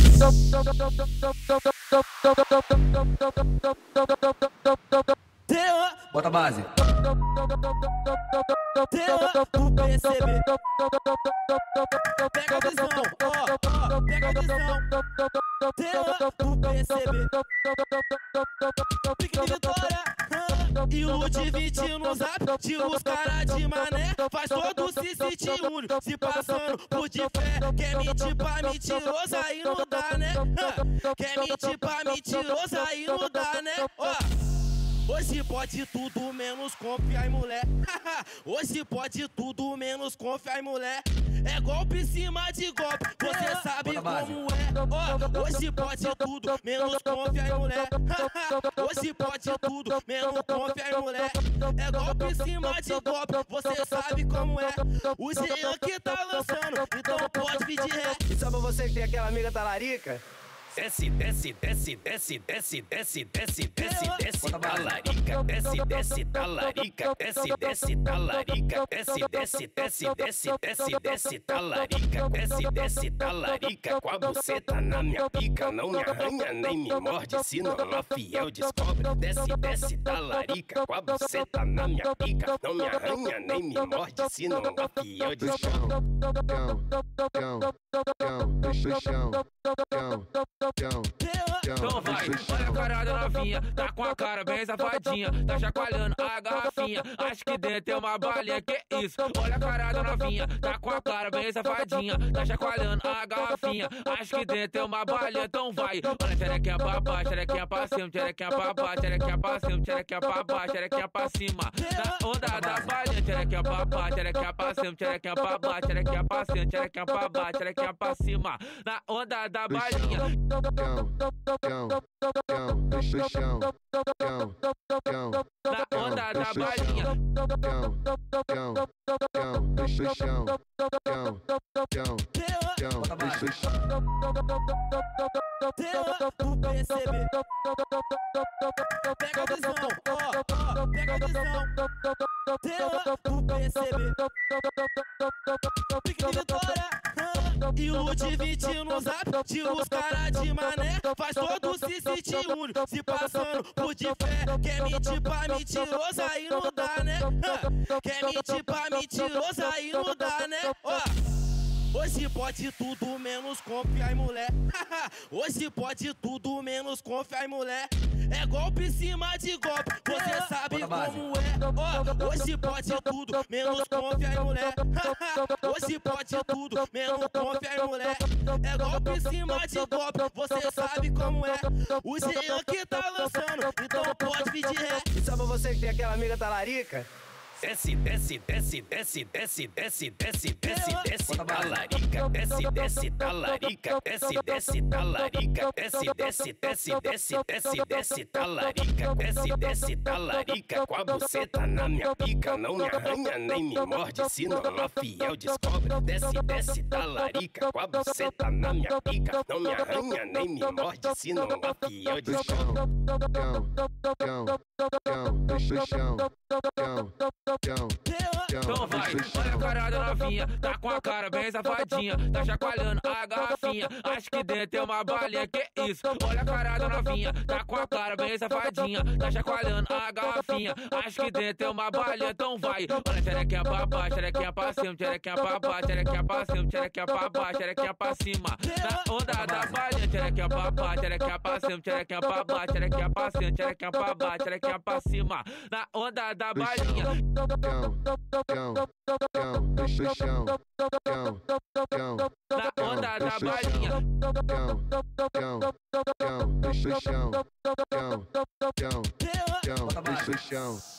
Bota a base. O PCB. Pega a visão, ó, pega a visão. O PCB. Pique de vitória. E o de 20 no zap, tira os caras de mané. Faz todo se sentir único, se passando por de fé. Quer mentir pra mentiroso, aí não dá, né? Quer mentir pra mentiroso, aí não dá, né? Ó. Hoje pode tudo menos confiar em mulher. Hoje pode tudo menos confiar em mulher. É golpe em cima de golpe, você sabe como é. Ó, hoje pode tudo menos confiar em mulher. Hoje pode tudo menos confiar em mulher. É golpe em cima de golpe, você sabe como é. O Jean que tá lançando, então pode pedir ré. E só pra você que tem aquela amiga talarica. Desce, desce, desce, desce, desce, desce, desce, desce, desce, talarica, desce, desce, talarica, desce, desce, talarica, desce, desce, desce, desce, desce, desce, talarica, desce, desce, talarica, com a buceta na minha pica, não me arranha nem me morde, se não a fiel descobre, desce, desce, talarica, com a buceta na minha pica, não me arranha nem me morde, se não a fiel descobre. Então vai, olha a cara da novinha, tá com a cara bem safadinha, tá chacoalhando a garrafinha, acho que dentro é uma balinha, que isso? Olha a cara da novinha, tá com a cara bem safadinha, tá chacoalhando a garrafinha, acho que dentro é uma balinha, então vai. Olha a xerequinha pra baixo, xerequinha pra cima, xerequinha pra baixo, xerequinha pra cima, xerequinha pra baixo, xerequinha pra cima. Na onda da balinha, xerequinha pra baixo, xerequinha pra cima, xerequinha pra baixo, xerequinha pra cima, xerequinha pra baixo, xerequinha pra cima. Na onda da balinha. Na onda da balinha. O PCB. Pega a visão, ó, pega a visão. O PCB. Pique de vitória. E o de 20 no zap, tira os caras de mané. Faz todo se sentir único, se passando por de fé. Quer mentir pra mentiroso, aí não dá, né? Quer mentir pra mentiroso, aí não dá, né? Ó. Hoje pode tudo menos confiar em mulher. Hoje pode tudo menos confiar em mulher. É golpe em cima de golpe, você sabe como é. Ó, hoje pode tudo menos confiar em mulher. Hoje pode tudo menos confiar em mulher. É golpe em cima de golpe, você sabe como é. O Jean que tá lançando, então pode pedir ré. E só pra você que tem aquela amiga talarica. Desce, desce, desce, desce, desce, desce, desce, desce, desce, talarica, desce, desce, talarica, desce, desce, talarica, desce, desce, desce, desce, desce, desce, talarica, desce, desce, talarica, com a buceta na minha pica, não me arranha nem me morde, se não a fiel descobre, desce, desce, talarica, com a buceta na minha pica, não me arranha nem me morde, se não a fiel descobre. Então vai, olha a cara da novinha, tá com a cara bem safadinha, tá chacoalhando a garrafinha, acho que dentro é uma balinha, que isso? Olha a cara da novinha, tá com a cara bem safadinha, tá chacoalhando a garrafinha, acho que dentro é uma balinha, então vai. Olha a xerequinha pra baixo, xerequinha pra cima, xerequinha pra baixo, xerequinha pra cima, xerequinha pra baixo, xerequinha pra cima. Na onda da balinha, xerequinha pra baixo, xerequinha pra cima, xerequinha pra baixo, xerequinha pra cima, xerequinha pra baixo, xerequinha pra cima. Na onda da balinha. Na onda da balinha. Bota a base.